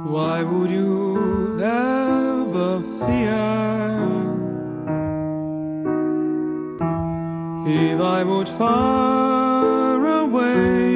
Why would you ever fear if I would far away?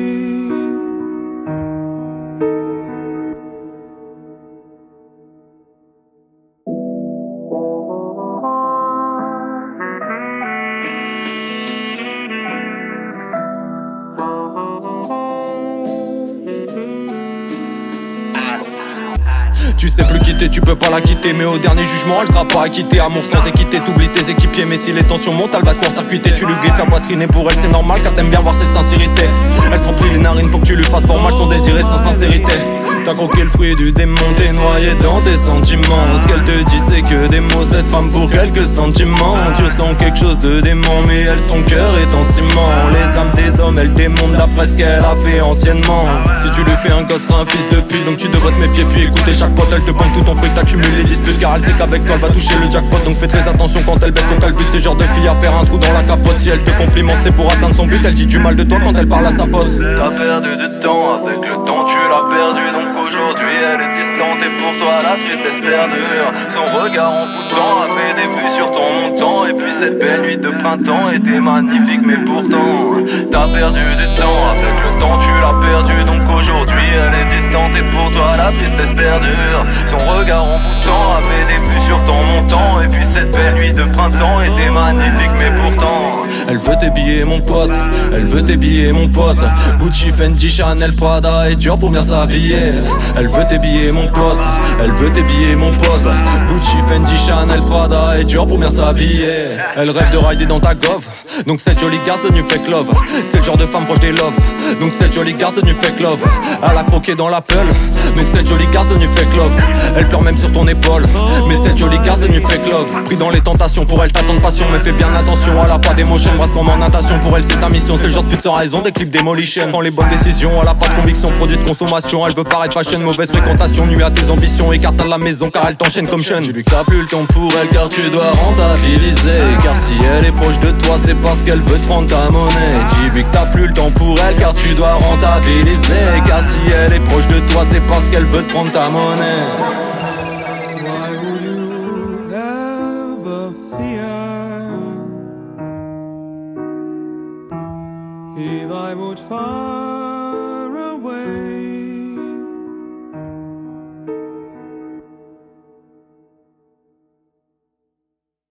Tu sais plus quitter, tu peux pas la quitter, mais au dernier jugement elle sera pas acquittée. Amour sans équité, t'oublies tes équipiers, mais si les tensions montent elle va te court-circuiter. Tu lui griffes la poitrine et pour elle c'est normal car t'aimes bien voir ses sincérités. Elle se remplit les narines pour que tu lui fasses fort mal son désir et sans sincérité. T'as croqué le fruit du démon, t'es noyé dans tes sentiments. Ce qu'elle te dit c'est que des mots, cette femme pour quelques sentiments. Tu ressens quelque chose de démon, mais elle son cœur est en ciment. Les âmes des hommes, elle démonte d'après ce qu'elle a fait anciennement. Si tu lui fais un gosse, sera un fils de pute, donc tu devrais te méfier puis écouter chaque pote. Elle te pointe tout ton fruit, t'accumules les disputes car elle sait qu'avec toi elle va toucher le jackpot. Donc fais très attention quand elle baisse ton calbut. C'est genre de fille à faire un trou dans la capote. Si elle te complimente c'est pour atteindre son but. Elle dit du mal de toi quand elle parle à sa pote. T'as perdu du temps, avec le temps tu l'as perdu. Donc aujourd'hui elle est distante et pour toi la tristesse perdure. Son regard en foutant a fait des vues sur ton montant. Et puis cette belle nuit de printemps était magnifique, mais pourtant t'as perdu du temps, avec le temps tu l'as perdu. Donc aujourd'hui elle est distante et pour toi la tristesse perdure. Son regard en foutant a fait des vues sur ton montant. Et puis cette belle nuit de printemps était magnifique, mais pourtant elle veut tes billets mon pote, elle veut tes billets mon pote. Gucci, Fendi, Chanel, Prada et Dior pour bien s'habiller. Elle veut tes billets mon pote, elle veut tes billets mon pote. Gucci, Fendi, Chanel, Prada et Dior pour bien s'habiller. Elle rêve de rider dans ta gove, donc cette jolie garce devenue fake love. C'est le genre de femme proche des love, donc cette jolie garce devenue fake love. Elle a croqué dans l'Apple, donc cette jolie garce devenue fake love. Elle pleure même sur ton épaule, mais cette jolie garce devenue fake love. Pris dans les tentations, pour elle t'attend de passion, mais fais bien attention, elle a pas d'émotion. Brasse-moi en natation, pour elle c'est sa mission. C'est le genre de pute sans raison, des clips Demolition. Prends les bonnes décisions, elle a pas de conviction, produit de consommation. Elle veut paraître fashion, mauvaise fréquentation. Nuit à tes ambitions, écarte à la maison car elle t'enchaîne comme Sean. Dis-lui que t'as plus le temps pour elle car tu dois rentabiliser. Car si elle est proche de toi c'est parce qu'elle veut te prendre ta monnaie. Dis-lui que t'as plus le temps pour elle car tu dois rentabiliser. Car si elle est proche de toi c'est parce qu'elle veut te prendre ta monnaie. Why would you ever fear if I would find